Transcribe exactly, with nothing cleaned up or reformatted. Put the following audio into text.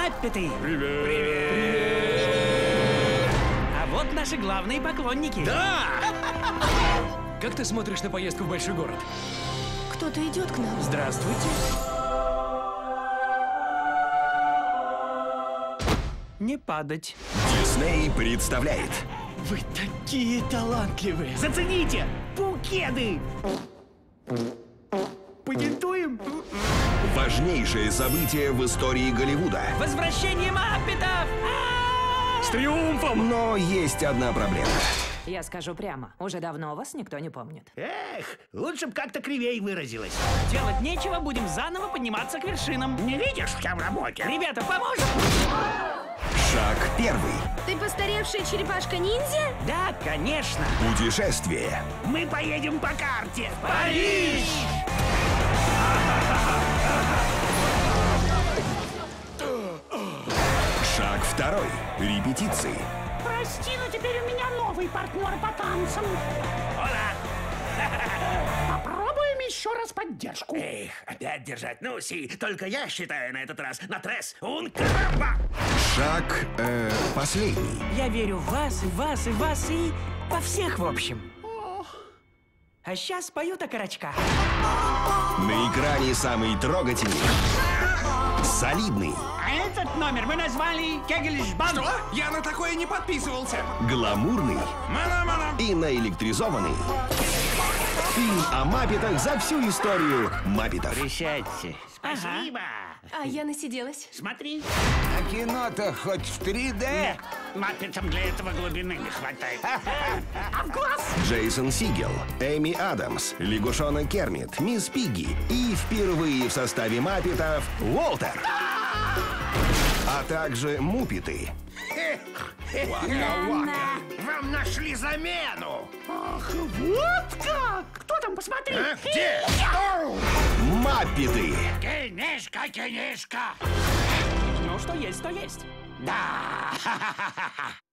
Маппеты! Привет! Привет! А вот наши главные поклонники. Да! Как ты смотришь на поездку в большой город? Кто-то идет к нам. Здравствуйте. Не падать. Дисней представляет. Вы такие талантливые. Зацените! Букеты! Патентуем? Важнейшее событие в истории Голливуда. Возвращение Маппетов! С триумфом! Но есть одна проблема. Я скажу прямо, уже давно вас никто не помнит. Эх, лучше б как-то кривей выразилась. Делать нечего, будем заново подниматься к вершинам. Не видишь, я в работе? Ребята, поможем? Шаг первый. Ты постаревшая черепашка-ниндзя? Да, конечно. Путешествие. Мы поедем по карте. Париж! Шаг второй. Репетиции. Прости, но теперь у меня новый партнер по танцам. Оля! Попробуем еще раз поддержку. Эх, опять держать. Ну, си, только я считаю на этот раз. На трес. Un caramba! Шаг э, последний. Я верю в вас, и в вас, и в вас, и во всех, в общем. А сейчас поют окорочка. На экране самый трогательный, солидный, А этот номер мы назвали Кегельшбан. Что? Я на такое не подписывался. гламурный Мана-мана. и наэлектризованный. Фильм о Маппетах за всю историю Маппетов. Присядьте. Спасибо. А я насиделась. Смотри. А кино-то хоть в три дэ? Маппетам для этого глубины не хватает. Джейсон Сигел, Эми Адамс, лягушонок Кермит, мисс Пигги и впервые в составе Маппетов Уолтер. А также Муппеты. Вам нашли замену. Ах, вот как! Кто там, посмотри! А, где? Маппеты. Кинешка, кинешка. Ну, что есть, то есть. Да.